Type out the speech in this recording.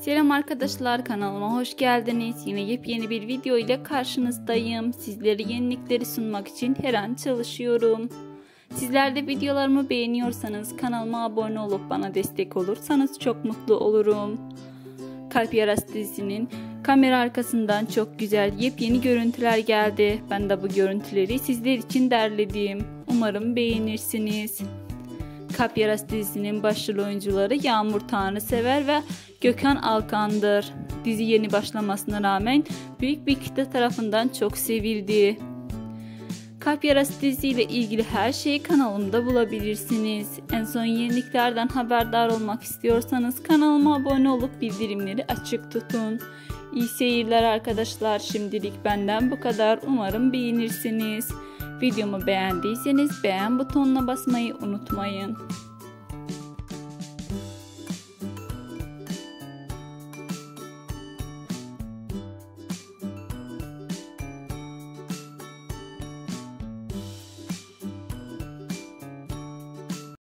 Selam arkadaşlar, kanalıma hoş geldiniz. Yine yepyeni bir video ile karşınızdayım. Sizlere yenilikleri sunmak için her an çalışıyorum. Sizler de videolarımı beğeniyorsanız kanalıma abone olup bana destek olursanız çok mutlu olurum. Kalp Yarası dizisinin kamera arkasından çok güzel yepyeni görüntüler geldi. Ben de bu görüntüleri sizler için derledim. Umarım beğenirsiniz. Kalp Yarası dizisinin başrol oyuncuları Yağmur Tanrısever ve Gökhan Alkan'dır. Dizi yeni başlamasına rağmen büyük bir kitle tarafından çok sevildi. Kalp Yarası diziyle ilgili her şeyi kanalımda bulabilirsiniz. En son yeniliklerden haberdar olmak istiyorsanız kanalıma abone olup bildirimleri açık tutun. İyi seyirler arkadaşlar. Şimdilik benden bu kadar. Umarım beğenirsiniz. Videomu beğendiyseniz beğen butonuna basmayı unutmayın.